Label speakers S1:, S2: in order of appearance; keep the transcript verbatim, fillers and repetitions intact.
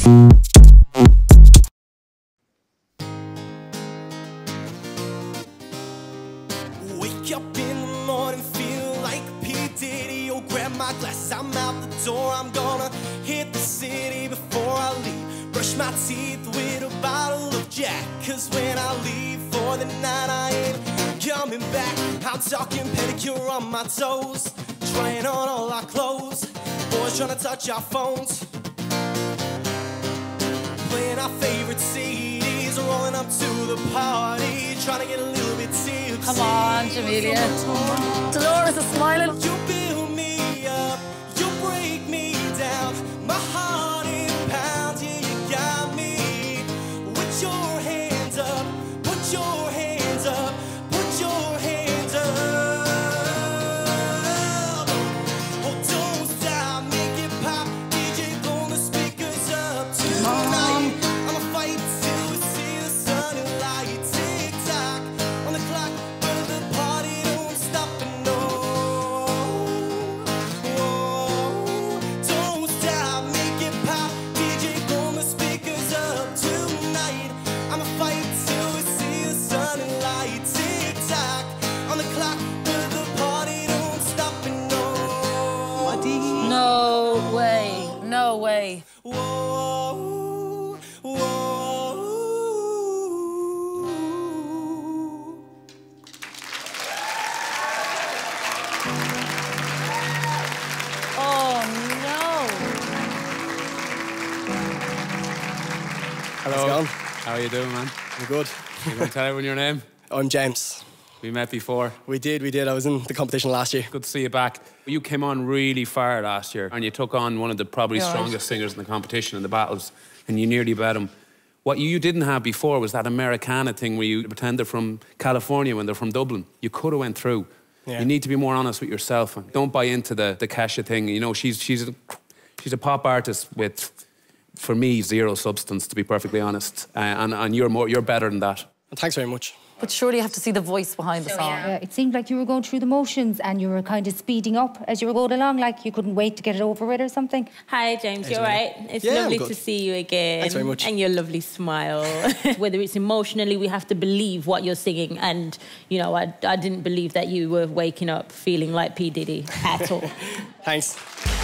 S1: Wake up in the morning, feel like P. Diddy. Oh, grab my glass, I'm out the door. I'm gonna hit the city before I leave. Brush my teeth with a bottle of Jack, cause when I leave for the night I ain't coming back. I'm talking pedicure on my toes, trying on all our clothes, boys trying to touch our phones, playing our favorite C Ds, rolling up to the party, trying to get a little bit tipsy.
S2: Come on, Jamelia. Dolores is smiling.
S1: You build me up, you break me down, my heart it pounds, yeah, you got me. With your hands up, put your hands up, put your hands up. Oh, don't stop, make it pop, D J blow the speakers up tonight. I'ma fight till we see the sun and light. Tick tock on the clock, but the party don't stop and no. Whoa, don't stop, make it pop, D J blow the speakers up tonight. I'ma fight till we see the sun and light. Tick tock on the clock, but the party don't stop and no.
S2: No way. No way.
S1: Whoa, whoa.
S2: Oh, no.
S3: Hello.
S4: going?
S3: How are you doing, man?
S4: I'm good.
S3: You want to tell everyone your name?
S4: I'm James.
S3: We met before.
S4: We did, we did. I was in the competition last year.
S3: Good to see you back. You came on really far last year and you took on one of the probably
S2: Yeah,
S3: strongest
S2: right.
S3: singers in the competition in the battles and you nearly bet him. What you didn't have before was that Americana thing where you pretend they're from California when they're from Dublin. You could have went through.
S4: Yeah.
S3: You need to be more honest with yourself. Don't buy into the, the Kesha thing. You know, she's, she's, a, she's a pop artist with, for me, zero substance, to be perfectly honest. Uh, and and you're, more, you're better than that.
S4: Well, thanks very much.
S2: But surely you have to see the voice behind the song.
S5: Uh, it seemed like you were going through the motions and you were kind of speeding up as you were going along, like you couldn't wait to get it over with or something.
S6: Hi, James, you're right. It's
S4: Yeah, I'm
S6: lovely
S4: good.
S6: to see you again.
S4: Thanks very much.
S6: And your lovely smile. Whether it's emotionally, we have to believe what you're singing. And, you know, I, I didn't believe that you were waking up feeling like P. Diddy at all.
S4: Thanks.